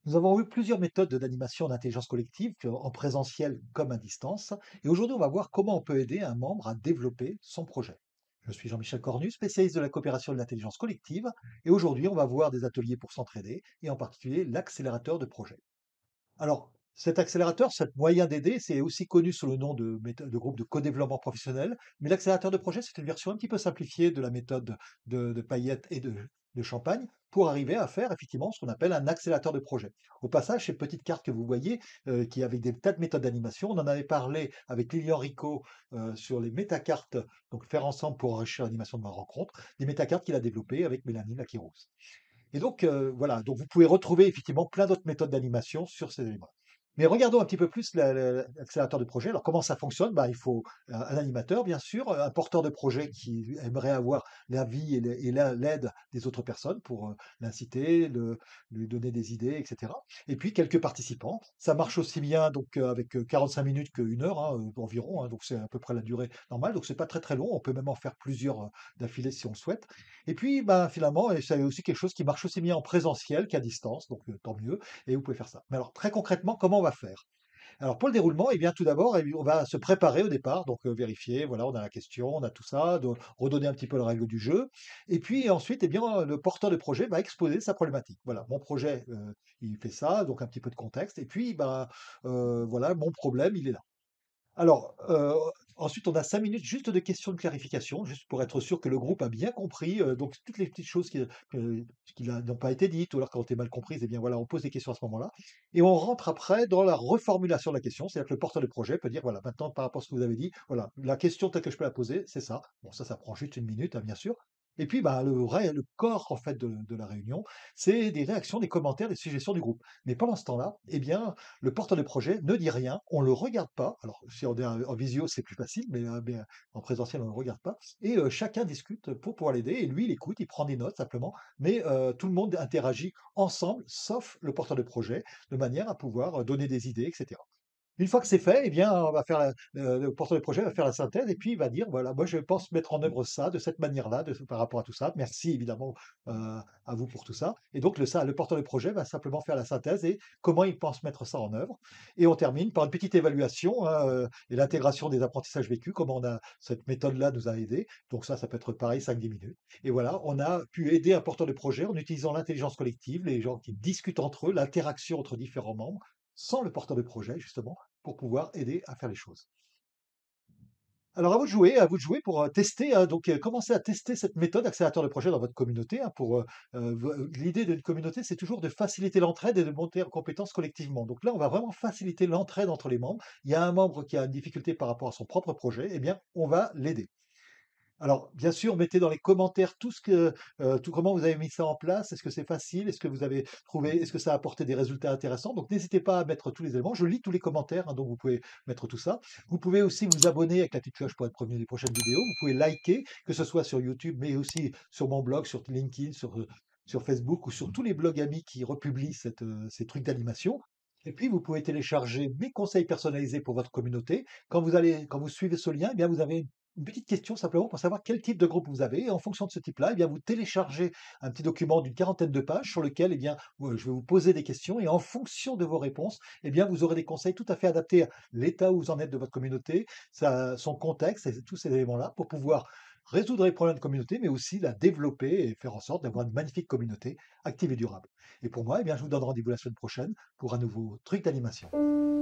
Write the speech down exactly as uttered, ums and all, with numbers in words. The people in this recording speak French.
Nous avons eu plusieurs méthodes d'animation d'intelligence collective, que- en présentiel comme à distance. Et aujourd'hui, on va voir comment on peut aider un membre à développer son projet. Je suis Jean-Michel Cornu, spécialiste de la coopération et de l'intelligence collective. Et aujourd'hui, on va voir des ateliers pour s'entraider, et en particulier l'accélérateur de projet. Alors, cet accélérateur, cet moyen d'aider, c'est aussi connu sous le nom de, méthode, de groupe de co-développement professionnel. Mais l'accélérateur de projet, c'est une version un petit peu simplifiée de la méthode de, de paillettes et de, de champagne pour arriver à faire effectivement ce qu'on appelle un accélérateur de projet. Au passage, ces petites cartes que vous voyez, euh, qui avec des tas de méthodes d'animation, on en avait parlé avec Lilian Rico euh, sur les métacartes, donc faire ensemble pour enrichir l'animation de ma rencontre, des métacartes qu'il a développées avec Mélanie Lakiros. Et donc, heu, voilà, donc vous pouvez retrouver effectivement plein d'autres méthodes d'animation sur ces éléments. Mais regardons un petit peu plus la la l'accélérateur de projet. Alors comment ça fonctionne? Bah, il faut un un animateur bien sûr, un porteur de projet qui aimerait avoir l'avis et les et la l'aide des autres personnes pour, heu, l'inciter, le lui donner des idées et cetera. Et puis quelques participants. Ça marche aussi bien donc, heu, avec, heu, quarante-cinq minutes qu'une heure, hein, heu, environ, hein, donc c'est à peu près la durée normale, donc c'est pas très, très long. On peut même en faire plusieurs, heu, d'affilée si on le souhaite. Et puis, ben, finalement, et c'est aussi quelque chose qui marche aussi bien en présentiel qu'à distance, donc heu, tant mieux, et vous pouvez faire ça. Mais alors très concrètement, comment on va faire? Alors pour le déroulement, eh bien tout d'abord, eh bien, on va se préparer au départ, donc heu, vérifier, voilà, on a la question, on a tout ça, de redonner un petit peu les règles du jeu. Et puis ensuite, eh bien, le porteur de projet va exposer sa problématique. Voilà, mon projet, heu, il fait ça, donc un petit peu de contexte et puis, ben, heu, voilà, mon problème, il est là. Alors, heu, ensuite, on a cinq minutes juste de questions de clarification, juste pour être sûr que le groupe a bien compris, heu, donc toutes les petites choses qui, que qui n'a n'ont pas été dites ou alors qui ont été mal comprises, eh bien, voilà, on pose des questions à ce moment-là et on rentre après dans la reformulation de la question. C'est-à-dire que le porteur de projet peut dire: «Voilà, maintenant par rapport à ce que vous avez dit, voilà, la question telle que je peux la poser, c'est ça». Bon, ça, ça prend juste une minute, hein, bien sûr. Et puis, bah, le vrai le corps, en fait, de de la réunion, c'est des réactions, des commentaires, des suggestions du groupe. Mais pendant ce temps-là, eh bien, le porteur de projet ne dit rien, on le regarde pas. Alors, si on est en en visio, c'est plus facile, mais, heu, mais, heu, en présentiel, on ne le regarde pas et heu, chacun discute pour pouvoir l'aider et lui, il écoute, il prend des notes simplement, mais, heu, tout le monde interagit ensemble, sauf le porteur de projet, de manière à pouvoir, heu, donner des idées et cetera. Une fois que c'est fait, eh bien, on va faire la le le porteur de projet va faire la synthèse et puis il va dire: «Voilà, moi je pense mettre en œuvre ça de cette manière-là, de par rapport à tout ça. Merci évidemment, heu, à vous pour tout ça». Et donc le ça le porteur de projet va simplement faire la synthèse et comment il pense mettre ça en œuvre. Et on termine par une petite évaluation, hein, heu, et l'intégration des apprentissages vécus, comment on a cette méthode-là nous a aidés. Donc ça, ça peut être pareil cinq dix minutes. Et voilà, on a pu aider un porteur de projet en utilisant l'intelligence collective, les gens qui discutent entre eux, l'interaction entre différents membres, sans le porteur de projet justement pour pouvoir aider à faire les choses. Alors à vous de jouer, à vous de jouer pour, heu, tester, hein, donc heu, commencer à tester cette méthode accélérateur de projet dans votre communauté, hein, pour, heu heu, v l'idée d'une communauté, c'est toujours de faciliter l'entraide et de monter en compétences collectivement. Donc là, on va vraiment faciliter l'entraide entre les membres. Il y a un membre qui a une difficulté par rapport à son propre projet, eh bien, on va l'aider. Alors, bien sûr, mettez dans les commentaires tout ce que, heu, tout comment vous avez mis ça en place. Est-ce que c'est facile? Est-ce que vous avez trouvé est-ce que ça a apporté des résultats intéressants? Donc n'hésitez pas à mettre tous les éléments. Je lis tous les commentaires, hein, donc vous pouvez mettre tout ça. Vous pouvez aussi vous abonner avec la petite cloche pour être prévenu des prochaines vidéos. Vous pouvez liker, que ce soit sur YouTube, mais aussi sur mon blog, sur LinkedIn, sur, heu, sur Facebook ou sur tous les blogs amis qui republient cette, heu, ces trucs d'animation. Et puis vous pouvez télécharger mes conseils personnalisés pour votre communauté. Quand vous allez quand vous suivez ce lien, eh bien vous avez une petite question simplement pour savoir quel type de groupe vous avez et en fonction de ce type-là, eh bien, vous téléchargez un petit document d'une quarantaine de pages sur lequel, eh bien, heu, je vais vous poser des questions et en fonction de vos réponses, eh bien, vous aurez des conseils tout à fait adaptés à l'état où vous en êtes de votre communauté, sa son contexte et tous ces éléments-là pour pouvoir résoudre les problèmes de communauté, mais aussi la développer et faire en sorte d'avoir une magnifique communauté active et durable. Et pour moi, eh bien, je vous donne rendez-vous la semaine prochaine pour un nouveau truc d'animation.